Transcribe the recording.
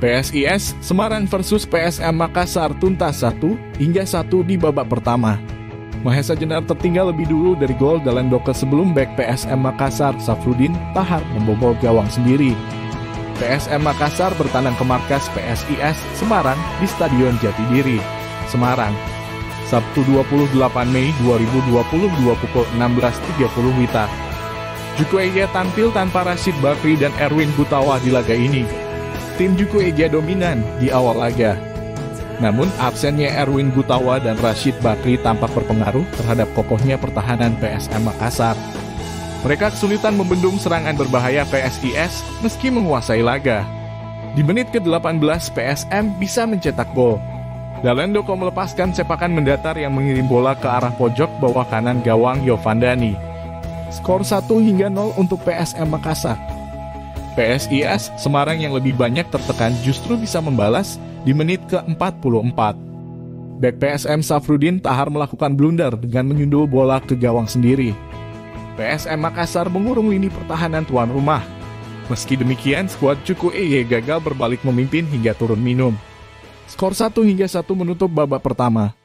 PSIS Semarang versus PSM Makassar tuntas 1-1 di babak pertama. Mahesa Jenar tertinggal lebih dulu dari gol Dalendo sebelum bek PSM Makassar Safrudin Tahar membobol gawang sendiri. PSM Makassar bertandang ke markas PSIS Semarang di Stadion Jatidiri, Semarang, Sabtu 28 Mei 2022 pukul 16.30 WITA. Juku Egya tampil tanpa Rashid Bakri dan Erwin Gutawa di laga ini. Tim Juku Egya dominan di awal laga. Namun absennya Erwin Gutawa dan Rashid Bakri tampak berpengaruh terhadap kokohnya pertahanan PSM Makassar. Mereka kesulitan membendung serangan berbahaya PSIS meski menguasai laga. Di menit ke-18 PSM bisa mencetak gol. Dalendo melepaskan sepakan mendatar yang mengirim bola ke arah pojok bawah kanan gawang Yovandani. Skor 1-0 untuk PSM Makassar. PSIS Semarang yang lebih banyak tertekan justru bisa membalas di menit ke-44. Bek PSM Safrudin Tahar melakukan blunder dengan menyundul bola ke gawang sendiri. PSM Makassar mengurung lini pertahanan tuan rumah. Meski demikian, skuad Juku Egya gagal berbalik memimpin hingga turun minum. Skor 1-1 menutup babak pertama.